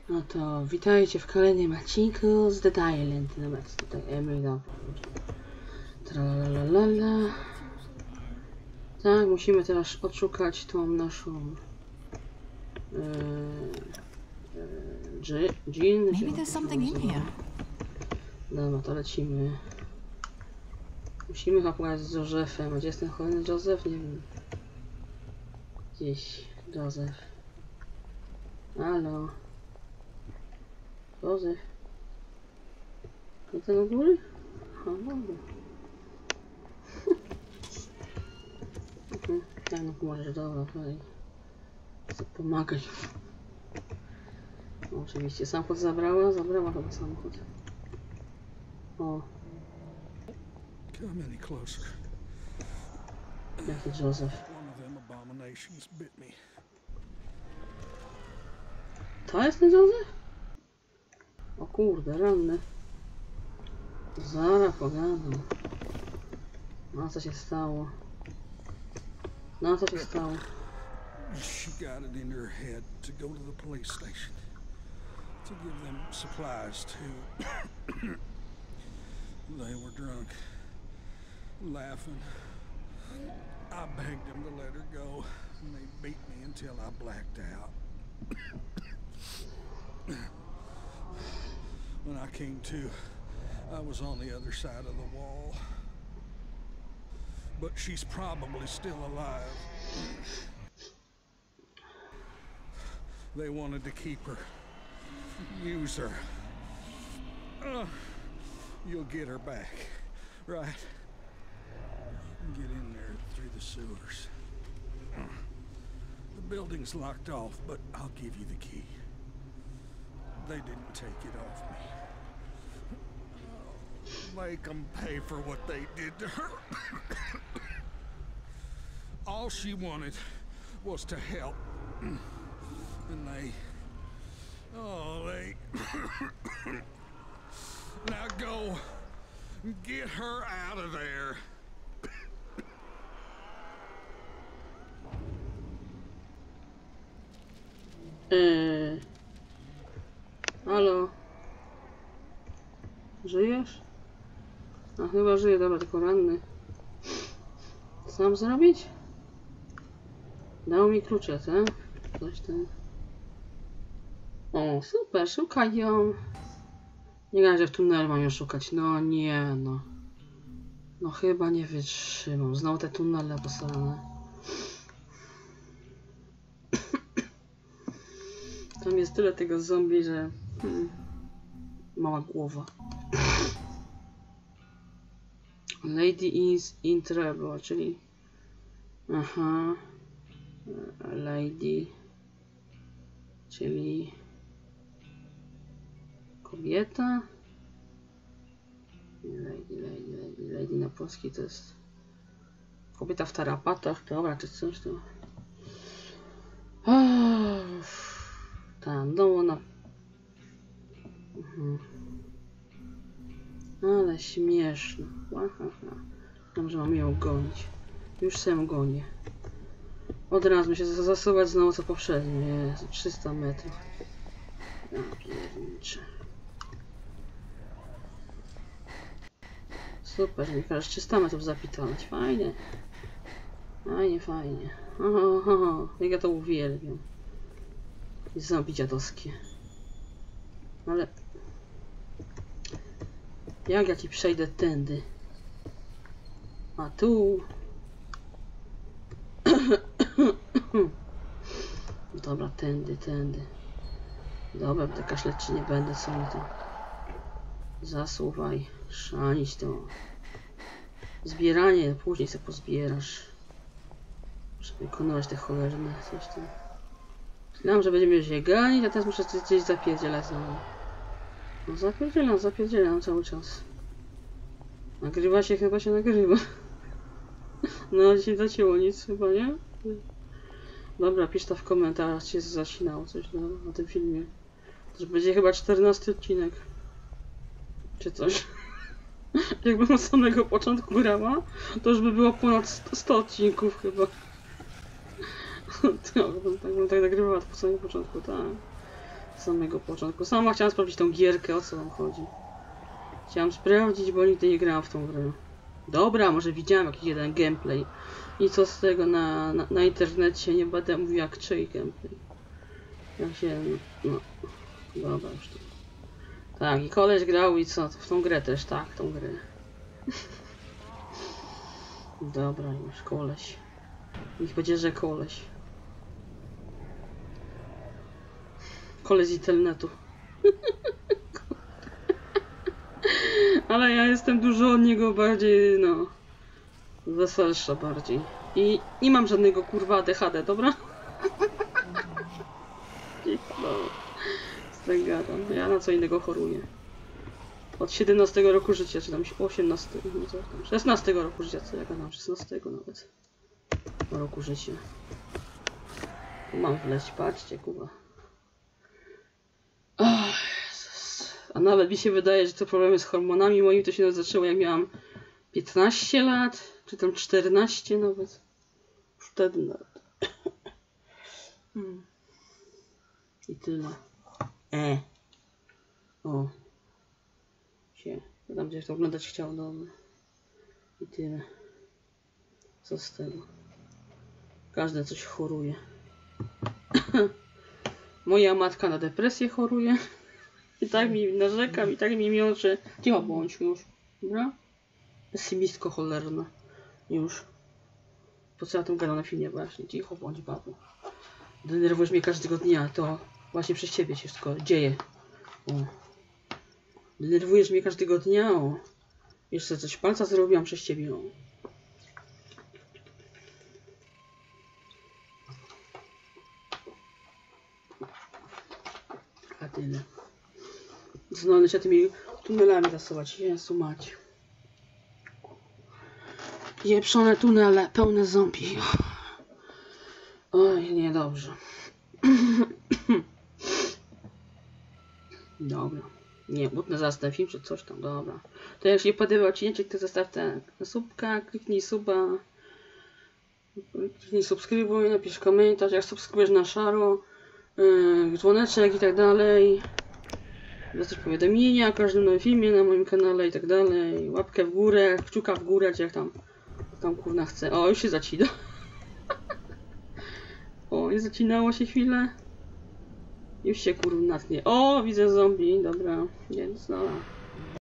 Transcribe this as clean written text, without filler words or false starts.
No to witajcie w kolejnym odcinku z Dead Island. Dobra, co tutaj Emily, dobra. Tralalala. Tak, musimy teraz odszukać tą naszą Jean. Maybe there's something in here. Dobra, to lecimy. Musimy chyba pogadać z Josephem. Gdzie jest ten kolejny Joseph? Nie wiem. Gdzieś Joseph. Halo. Joseph. To ten u góry? O, dobra. Tak, no możesz, dobra, tutaj. Chcę pomagać. Oczywiście, samochód zabrała chyba samochód. O. Come any closer. Jaki Joseph. One of them abominations bit me. To jest ten Joseph? O kurde, ranny. Zaraz pogadam. No co się stało? No co się stało? She got it in her head to go to the police station to give them supplies too. They were drunk, laughing. I begged them to let her go, and they beat me until I blacked out. When I came to, I was on the other side of the wall. But she's probably still alive. They wanted to keep her, use her. You'll get her back, right? Get in there through the sewers. The building's locked off, but I'll give you the key. They didn't take it off me. Make them pay for what they did to her. All she wanted was to help. And they... Now go. Get her out of there. Halo? Żyjesz? A chyba żyje, dobra, tylko ranny. Sam zrobić? Dał mi klucze, tak? Coś tam. O, super, szukaj ją. Nie gadaj, że w tunelu mam ją szukać. No nie, no. No chyba nie wytrzymam. Znowu te tunele posrane. Tam jest tyle tego zombie, że... mała głowa. Lady is in trouble, czyli... Aha. Lady... Czyli... Kobieta? Lady na polski to jest... Kobieta w tarapatach, dobra, czy coś to... Tam, no ona... Ale śmieszno. Dobrze, mam ją gonić. Już sam gonię. Od razu się zasuwać znowu co poprzednio. Jest 300 metrów. Ja pierniczę. Super, mi każesz 300 metrów zapitować. Fajnie. Fajnie. Jak ja to uwielbiam. I zombie dziadowskie. Ale... Jak ja ci przejdę tędy? A tu... Dobra, tędy. Dobra, tak kaszleć nie będę sobie to... Zasuwaj, szanić to. Zbieranie, później sobie pozbierasz. Muszę wykonywać te cholerne coś tam. Myślałem, że będziemy się ganić, a teraz muszę gdzieś zapierdzielać znowu. No zapierdzielam cały czas. Nagrywa się, chyba się nagrywa. No dzisiaj zacięło nic chyba, nie? Dobra, pisz to w komentarzach, czy się zacinało coś na tym filmie. To będzie chyba 14 odcinek. Czy coś. Jakbym od samego początku grała, to już by było ponad 100 odcinków chyba. Tak bym tak nagrywała od samego początku, tak. Z samego początku. Sama chciałam sprawdzić tą gierkę, o co wam chodzi. Chciałam sprawdzić, bo nigdy nie grałam w tą grę. Dobra, może widziałam jakiś jeden gameplay. I co z tego na internecie, nie będę mówił jak czyj gameplay. Jak się... no... Dobra, już to... Tak, i koleś grał i co? W tą grę też, tak, tą grę. Dobra, już koleś. Niech będzie, że koleś. Koleś z internetu. Ale ja jestem dużo od niego bardziej, no... weselsza bardziej. I nie mam żadnego kurwa ADHD, dobra? No, z tym gadam. Ja na co innego choruję. Od 17 roku życia, czy tam 18, no co tam, 16 roku życia, co ja gadam, 16 nawet roku życia. Tu mam wleźć, patrzcie, kurwa. Oh, Jezus. A nawet mi się wydaje, że te problemy z hormonami moimi to się zaczęło jak miałam 15 lat, czy tam 14 nawet. Wtedy nawet. I tyle. O. Ja tam gdzieś to oglądać chciał, dobra. I tyle. Co z tego? Każdy coś choruje. Moja matka na depresję choruje. I tak mi narzekam, i tak mi miocze. Cicho bądź już. Dobra? Pesymistko cholerna. Już. Po co ja tam gadam na filmie właśnie? Cicho bądź, babo. Denerwujesz mnie każdego dnia, to właśnie przez ciebie się wszystko dzieje. O. Denerwujesz mnie każdego dnia, o. Jeszcze coś palca zrobiłam przez ciebie, o. A tyle. Znany się tymi tunelami zasuwać. Jezu mać. Pieprzone tunele, pełne zombie. Oj, niedobrze. Dobra. Nie, butnę zastaw film, czy coś tam, dobra. To jak się podoba odcinek, to zostaw ten subka, kliknij suba. Kliknij subskrybuj, napisz komentarz, jak subskrybujesz na szaro. Dzwoneczek i tak dalej. Dostać powiadomienia o każdym nowym filmie na moim kanale i tak dalej. Łapkę w górę, kciuka w górę, czy jak tam kurna chce. O, już się zacina. O, nie zacinało się chwilę. Już się kurwa natnie. O, widzę zombie, dobra. Więc no.